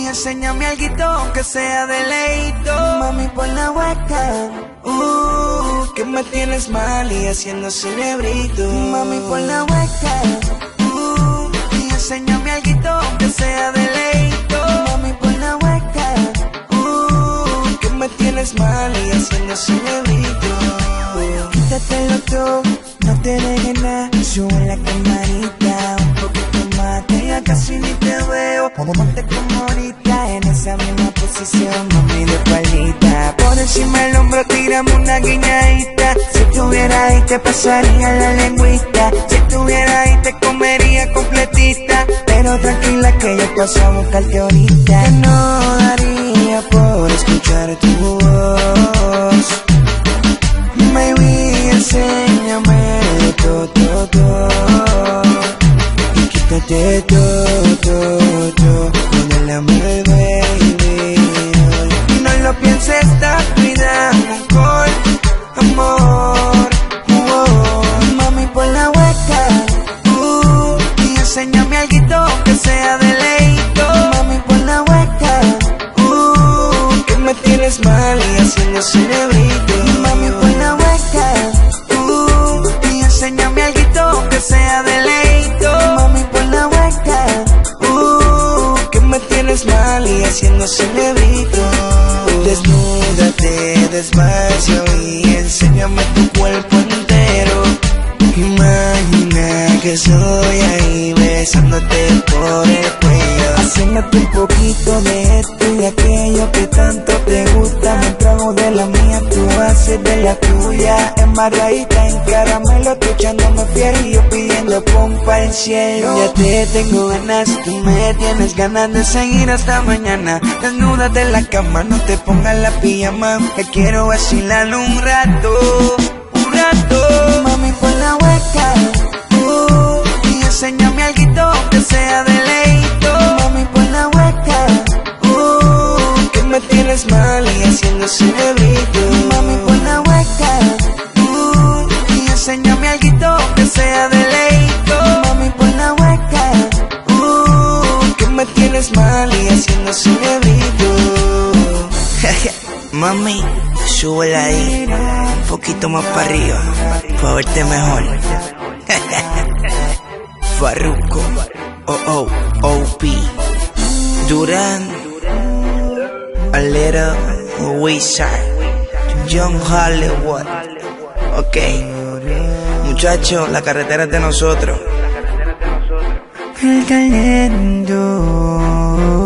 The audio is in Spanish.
enséñame alguito, aunque sea de leíto. Mami, pon la hueca. Que me tienes mal y haciendo cerebrito. Mami, pon la hueca. Y enséñame alguito, aunque sea de leíto. Mami, pon la hueca. Que me tienes mal y haciendo cerebrito. Quítatelo todo, no te dejes nada. Sube la camarita, un poquito más, que ya casi ni te veo. Ponte como ahorita, en esa misma posición, mami, de espaldita. Por encima del hombro tírame una guiñadita. Si estuvieras ahí te pasaría la lengüita. Si estuvieras ahí te comería completita. Pero tranquila que yo paso a buscarte ahorita. Que no daría por escuchar tu voz. Baby, enséñame todo. Y quítate todo. Modélame, baby. Y no lo pienses, dame alcohol, amor. Mami, pon la hueca. Y enséñame alguito, que sea de leíto. Mami, pon la hueca. Que me tienes mal y haciendo cerebrito. Mami, pon la hueca. Y enséñame alguito, que sea de leíto. Mami, pon la hueca. Que me tienes mal y haciendo cerebrito. Desnúdate despacio y enséñame tu cuerpo entero. Imagina que soy ahí besándote por el cuello, haciéndote un poquito de esto y aquello que tanto te gusta. Me trago de la mía, tú haces de la tuya. Embarradita en caramelo, tú echándome fiel y yo pidiendo pompa en cielo. Ya te tengo ganas, tú me tienes ganas de seguir hasta mañana. Desnúdate en la cama, no te pongas la pijama, que quiero vacilar un rato. Mami, pon la hueca. Y enséñame alguito, que sea de leíto. Mami, pon la hueca. Que me tienes mal y haciendo cerebrito. Mami, pon la hueca. Y enséñame alguito, que sea de leíto. Mami, pon la hueca. Que me tienes mal y haciendo cerebrito. Mami, súbela ahí, un poquito más para arriba, para verte mejor. Farruko, OP, Durán, a little Wizard, Young Hollywood. Ok, muchachos, la carretera es de nosotros. El talento.